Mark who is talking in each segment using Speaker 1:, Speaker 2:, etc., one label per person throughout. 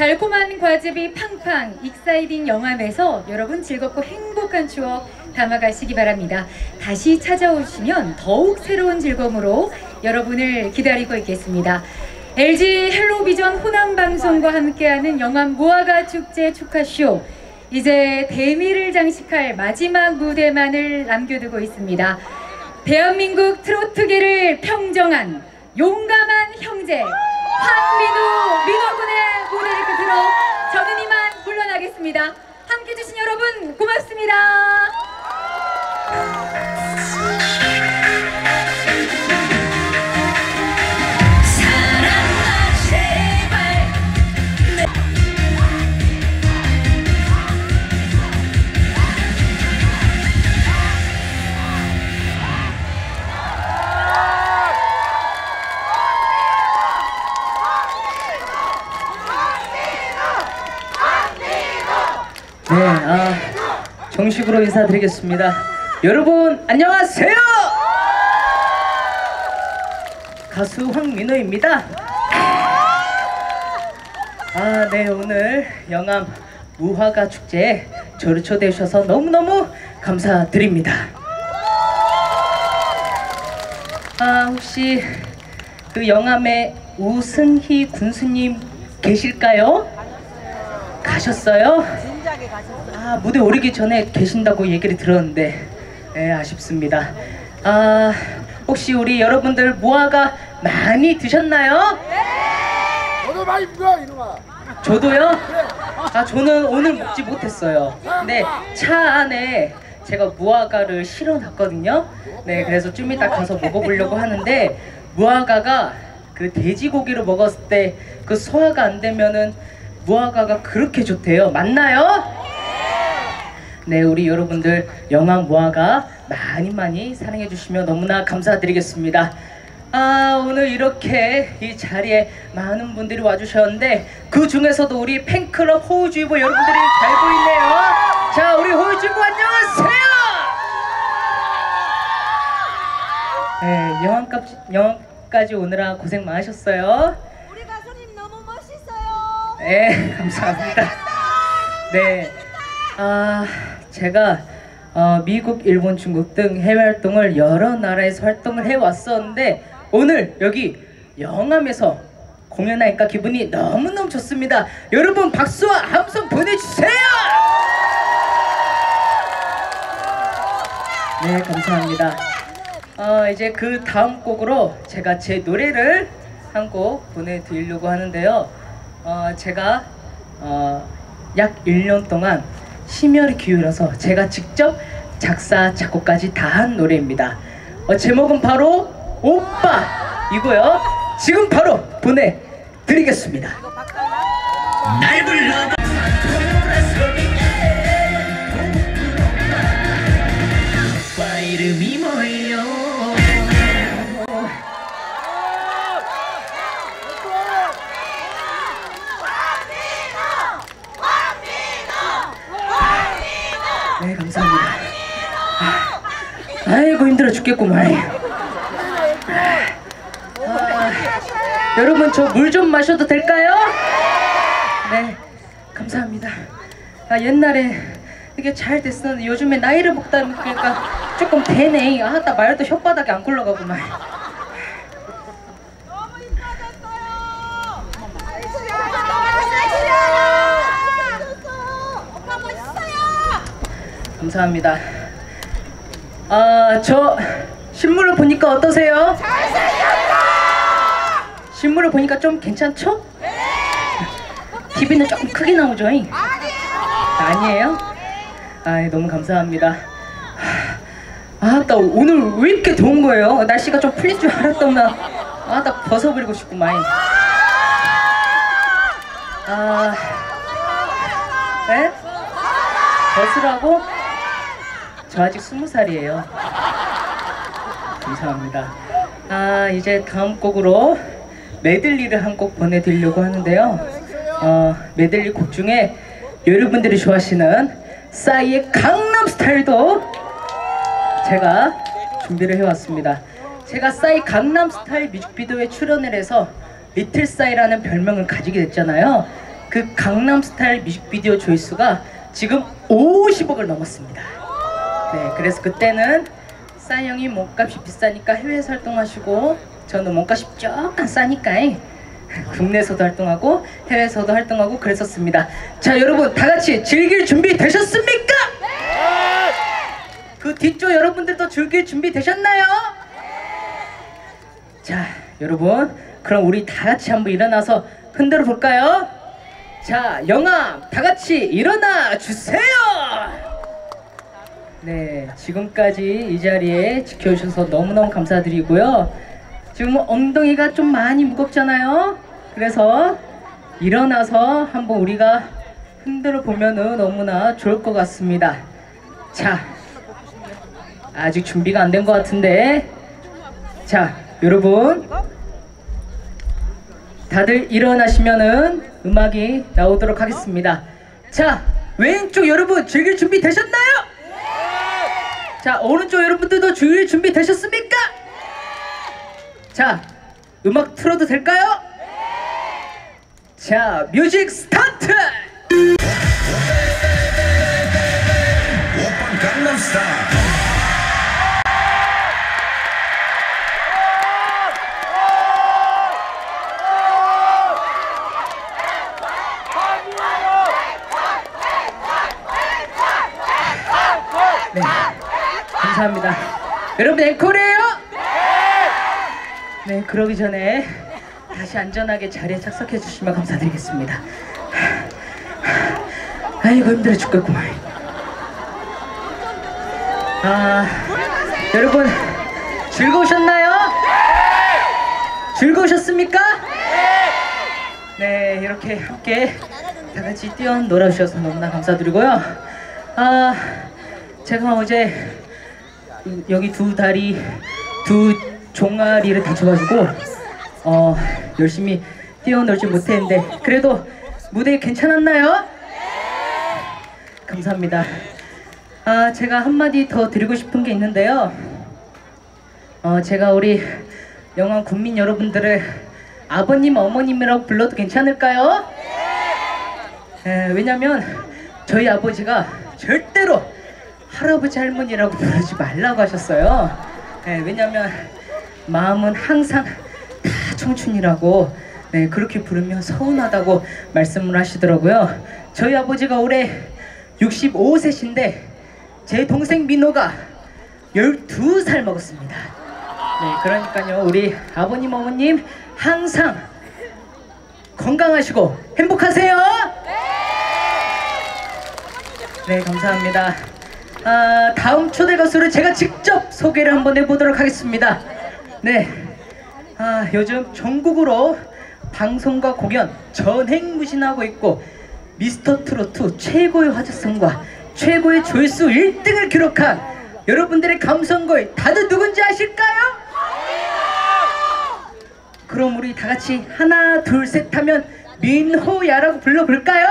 Speaker 1: 달콤한 과즙이 팡팡 익사이딩 영암에서 여러분 즐겁고 행복한 추억 담아가시기 바랍니다. 다시 찾아오시면 더욱 새로운 즐거움으로 여러분을 기다리고 있겠습니다. LG 헬로비전 호남방송과 함께하는 영암 무화과 축제 축하쇼, 이제 대미를 장식할 마지막 무대만을 남겨두고 있습니다. 대한민국 트로트계를 평정한 용감한 형제 황민우, 민호군의 무대를 끝으로 저는 이만 물러나겠습니다. 함께 해주신 여러분 고맙습니다.
Speaker 2: 네, 정식으로 인사드리겠습니다. 여러분 안녕하세요. 가수 황민호입니다. 네, 오늘 영암 무화과 축제에 저를 초대해 주셔서 너무너무 감사드립니다. 혹시 그 영암에 우승희 군수님 계실까요? 가셨어요? 무대 오르기 전에 계신다고 얘기를 들었는데, 네, 아쉽습니다. 혹시 우리 여러분들 무화과 많이 드셨나요?
Speaker 3: 네! 저도 많이 먹어, 이놈아.
Speaker 2: 저도요? 저는 오늘 먹지 못했어요. 근데 차 안에 제가 무화과를 실어놨거든요. 네, 그래서 좀 이따 가서 먹어보려고 하는데, 무화과가 그 돼지고기를 먹었을 때 그 소화가 안 되면은 무화과가 그렇게 좋대요. 맞나요? 네, 우리 여러분들 영암 무화과 많이 사랑해 주시면 너무나 감사드리겠습니다. 오늘 이렇게 이 자리에 많은 분들이 와주셨는데, 그 중에서도 우리 팬클럽 호우주의보 여러분들이 잘 보이네요. 자, 우리 호우주의보 안녕하세요. 네, 영암까지 오느라 고생 많으셨어요.
Speaker 4: 우리 가수님 너무 멋있어요.
Speaker 2: 네, 감사합니다. 네, 제가 미국, 일본, 중국 등 해외 활동을 여러 나라에서 활동을 해왔었는데, 오늘 여기 영암에서 공연하니까 기분이 너무너무 좋습니다. 여러분 박수와 함성 보내주세요. 네, 감사합니다. 이제 그 다음 곡으로 제가 제 노래를 한 곡 보내드리려고 하는데요. 제가 약 1년 동안 심혈을 기울여서 제가 직접 작사, 작곡까지 다 한 노래입니다. 제목은 바로 오빠이고요. 지금 바로 보내드리겠습니다. 날 불러봐. 오빠 이름이 뭐예요? 네, 감사합니다. 아이고 힘들어 죽겠구만. 여러분 저 물 좀 마셔도 될까요? 네, 감사합니다. 옛날에 이게 잘 됐었는데 요즘에 나이를 먹다 보니까 조금 되네. 나 말도 혓바닥이 안 굴러가구만.
Speaker 4: 너무 이뻐졌어요. 오빠 멋있어요.
Speaker 2: 감사합니다. 저 실물로 보니까 어떠세요?
Speaker 4: 잘생겼다.
Speaker 2: 실물로 보니까 좀 괜찮죠?
Speaker 4: 네.
Speaker 2: TV는 조금 크게 나오죠? 아니에요? 너무 감사합니다. 나 오늘 왜 이렇게 더운 거예요? 날씨가 좀 풀릴 줄 알았더만 나 벗어버리고 싶구만. 네? 벗으라고? 저 아직 20살이에요. 감사합니다. 이제 다음 곡으로 메들리를 한 곡 보내드리려고 하는데요. 메들리 곡 중에 여러분들이 좋아하시는 싸이의 강남스타일도 제가 준비를 해왔습니다. 제가 싸이 강남스타일 뮤직비디오에 출연을 해서 리틀 싸이라는 별명을 가지게 됐잖아요. 그 강남스타일 뮤직비디오 조회수가 지금 50억을 넘었습니다. 네, 그래서 그때는 싸이 형이 몸값이 비싸니까 해외에서 활동하시고 저는 몸값이 조금 싸니까 국내에서도 활동하고 해외에서도 활동하고 그랬었습니다. 자, 여러분 다 같이 즐길 준비 되셨습니까? 네! 그 뒤쪽 여러분들도 즐길 준비 되셨나요? 자, 여러분 그럼 우리 다 같이 한번 일어나서 흔들어 볼까요? 자, 영암 다 같이 일어나 주세요. 네, 지금까지 이 자리에 지켜주셔서 너무너무 감사드리고요. 지금 엉덩이가 좀 많이 무겁잖아요. 그래서 일어나서 한번 우리가 흔들어 보면은 너무나 좋을 것 같습니다. 자, 아직 준비가 안 된 것 같은데, 자, 여러분 다들 일어나시면은 음악이 나오도록 하겠습니다. 자, 왼쪽 여러분 즐길 준비 되셨나요? 자, 오른쪽 여러분들도 즐길 준비 되셨습니까? 자, 음악 틀어도 될까요? 자, 뮤직 스타트! 네, 감사합니다. 여러분 앵콜이에요? 네, 그러기 전에 다시 안전하게 자리에 착석해 주시면 감사드리겠습니다. 아이고 힘들어 죽겠구만. 여러분 즐거우셨나요? 즐거우셨습니까? 네, 이렇게 함께 다 같이 뛰어놀아 주셔서 너무나 감사드리고요. 제가 어제 여기 두 다리 두 종아리를 다쳐가지고 열심히 뛰어놀지 못했는데 그래도 무대 괜찮았나요? 감사합니다. 제가 한마디 더 드리고 싶은 게 있는데요. 제가 우리 영암 국민 여러분들을 아버님 어머님이라고 불러도 괜찮을까요? 왜냐면 저희 아버지가 절대로 할아버지 할머니라고 부르지 말라고 하셨어요. 왜냐면 마음은 항상 다 청춘이라고, 네, 그렇게 부르면 서운하다고 말씀을 하시더라고요. 저희 아버지가 올해 65세신데 제 동생 민호가 12살 먹었습니다. 네, 그러니까요 우리 아버님 어머님 항상 건강하시고 행복하세요. 네, 감사합니다. 다음 초대 가수를 제가 직접 소개를 한번 해보도록 하겠습니다. 네, 요즘 전국으로 방송과 공연 전행무진하고 있고 미스터트로트 최고의 화제성과 최고의 조회수 1등을 기록한 여러분들의 감성거인 다들 누군지 아실까요? 그럼 우리 다같이 하나 둘 셋 하면 민호야라고 불러볼까요?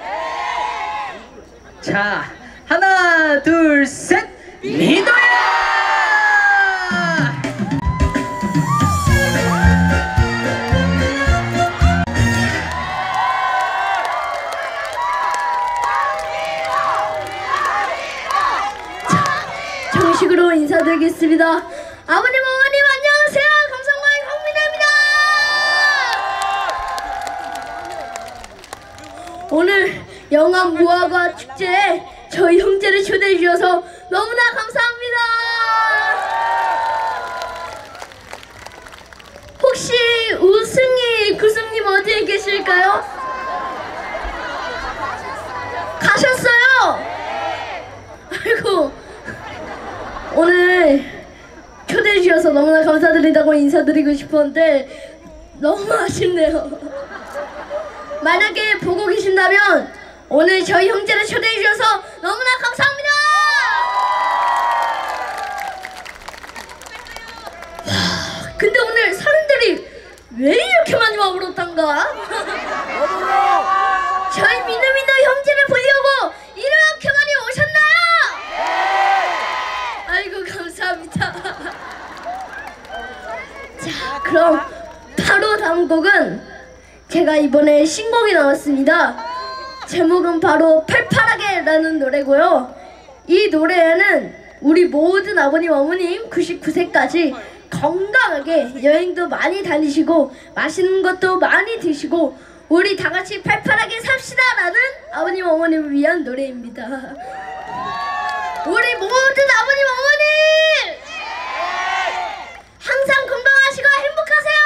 Speaker 2: 자, 하나 둘 셋 민호야!
Speaker 5: 정식으로 인사드리겠습니다. 아버님 어머님 안녕하세요. 감성광의 황민아입니다. 오늘 영암 무화과 축제에 저희 형제를 초대해 주셔서 너무나 감사합니다. 혹시 우승희 구승님 어디에 계실까요? 가셨어요? 아이고, 오늘 초대해 주셔서 너무나 감사드린다고 인사드리고 싶었는데 너무 아쉽네요. 만약에 보고 계신다면 오늘 저희 형제를 초대해 주셔서 너무나 감사합니다. 와, 근데 오늘 사람들이 왜 이렇게 많이 와버렸단가? 저희 민우민우 형제를 보려고 이렇게 많이 오셨나요? 아이고 감사합니다. 자, 그럼 바로 다음 곡은 제가 이번에 신곡이 나왔습니다. 제목은 바로 팔팔하게라는 노래고요. 이 노래에는 우리 모든 아버님 어머님 99세까지 건강하게 여행도 많이 다니시고 맛있는 것도 많이 드시고 우리 다 같이 팔팔하게 삽시다라는 아버님 어머님을 위한 노래입니다. 우리 모든 아버님 어머님 항상 건강하시고 행복하세요.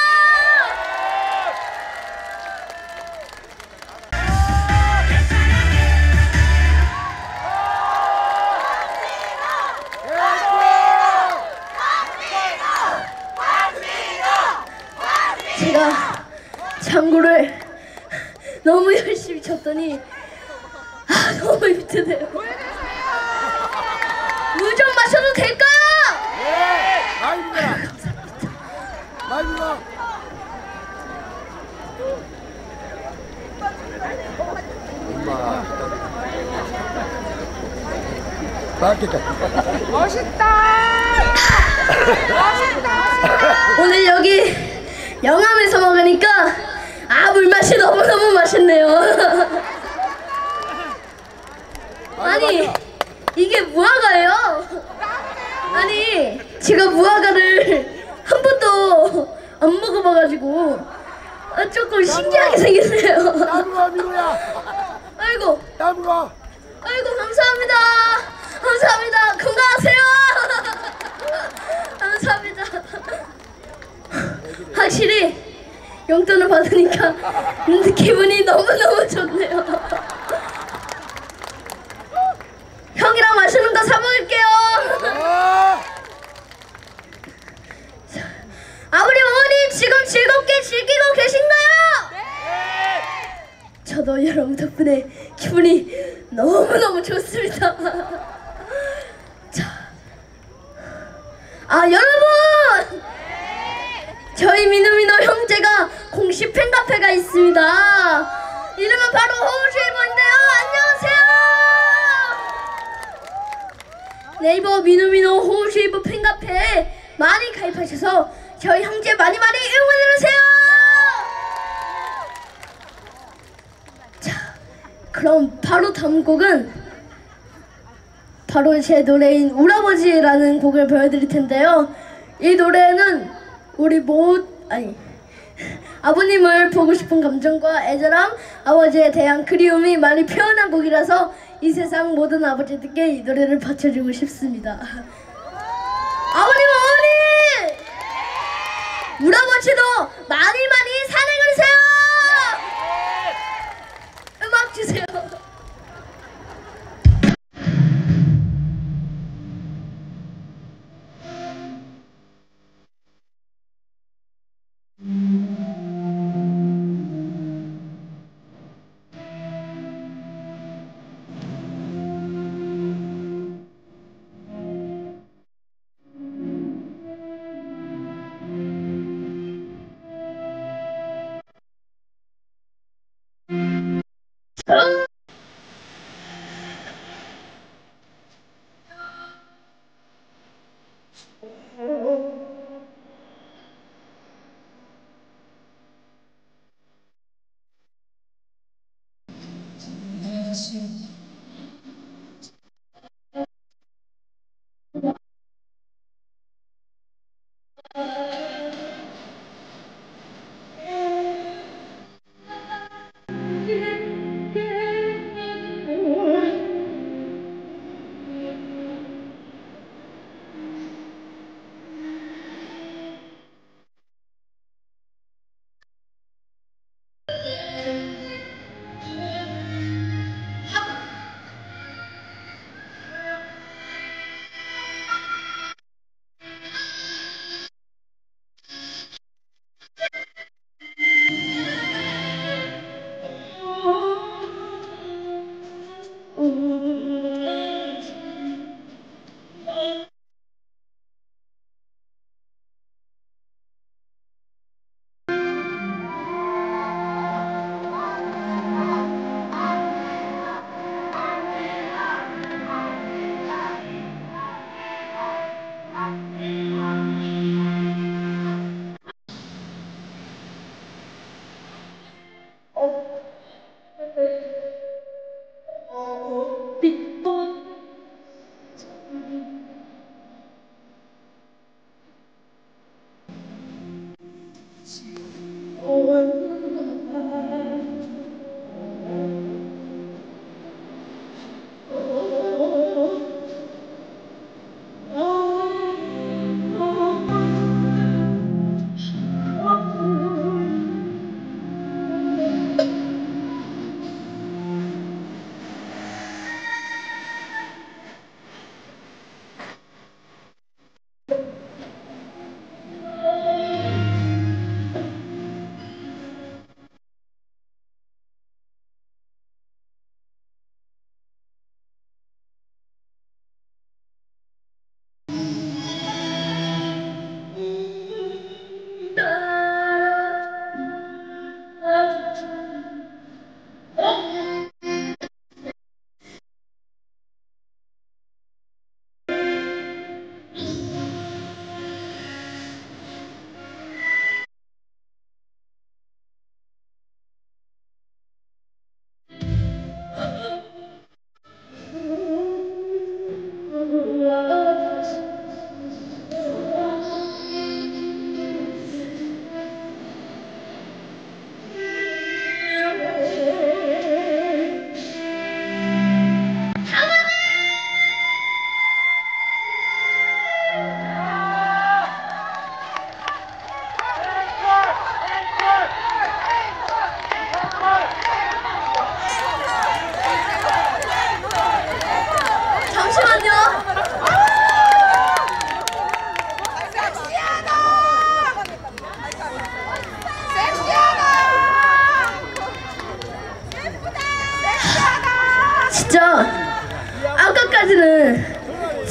Speaker 5: 제가 장구를 너무 열심히 쳤더니 너무 힘드네요. 물 좀 마셔도 될까요?
Speaker 3: 네. 아닙니다. 아닙니다. 엄마. 맛있다.
Speaker 5: 오늘 여기 영암에서 먹으니까 물맛이 너무너무 맛있네요. 아니 이게 무화과예요. 아니 제가 무화과를 한 번도 안 먹어봐가지고 조금 신기하게 생겼네요.
Speaker 3: 따블어 미로야.
Speaker 5: 아이고
Speaker 3: 따블어.
Speaker 5: 아이고 감사합니다. 감사합니다. 건강하세요. 감사합니다. 확실히 용돈을 받으니까 기분이 너무너무 좋네요. 형이랑 맛있는 거 사 먹을게요. 아버님 어머니 지금 즐겁게 즐기고 계신가요? 네. 저도 여러분 덕분에 기분이 너무너무 좋습니다. 자, 여러분 저희 미누미노 형제가 공식 팬카페가 있습니다. 이름은 바로 호우쉐이버인데요. 안녕하세요. 네이버 미누미노 호우쉐이버 팬카페에 많이 가입하셔서 저희 형제 많이 응원해주세요. 자, 그럼 바로 다음 곡은 바로 제 노래인 울아버지라는 곡을 보여드릴 텐데요. 이 노래는 우리 아버님을 보고 싶은 감정과 애절함, 아버지에 대한 그리움이 많이 표현한 곡이라서 이 세상 모든 아버지들께 이 노래를 바쳐주고 싶습니다. 아버님 어머니! 울아버지도 많이 사랑해주세요. 음악 주세요.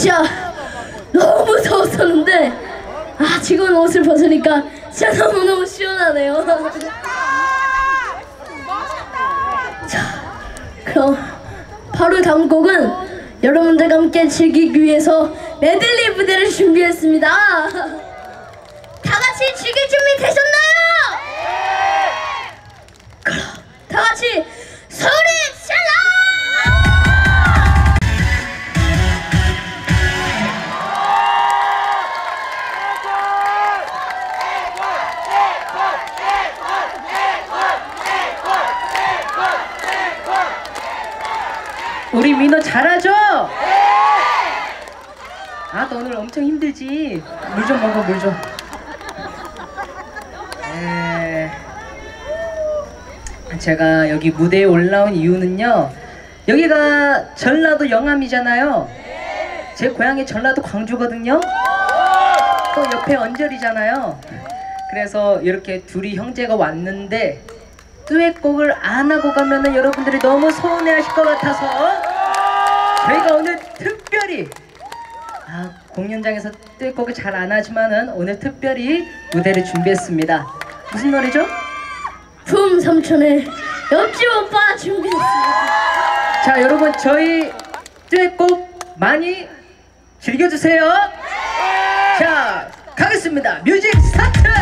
Speaker 5: 진짜 너무 무서웠었는데 지금 옷을 벗으니까 진짜 너무너무 시원하네요. 자, 그럼 바로 다음 곡은 여러분들과 함께 즐기기 위해서 메들리 무대를 준비했습니다. 다 같이 즐길 준비 되셨나요? 그럼 다 같이 소리 질러!
Speaker 2: 우리 민호 잘하죠? 너 오늘 엄청 힘들지? 물 좀 먹어, 물 좀. 제가 여기 무대에 올라온 이유는요, 여기가 전라도 영암이잖아요. 제 고향이 전라도 광주거든요. 또 옆에 언저리잖아요. 그래서 이렇게 둘이 형제가 왔는데 듀엣곡을 안 하고 가면은 여러분들이 너무 서운해하실 것 같아서 저희가 오늘 특별히 공연장에서 듀엣곡을 잘 안 하지만은 오늘 특별히 무대를 준비했습니다. 무슨 노래죠?
Speaker 5: 붐 삼촌의 옆집 오빠 준비했습니다.
Speaker 2: 자, 여러분 저희 듀엣곡 많이 즐겨주세요. 자, 가겠습니다. 뮤직 스타트!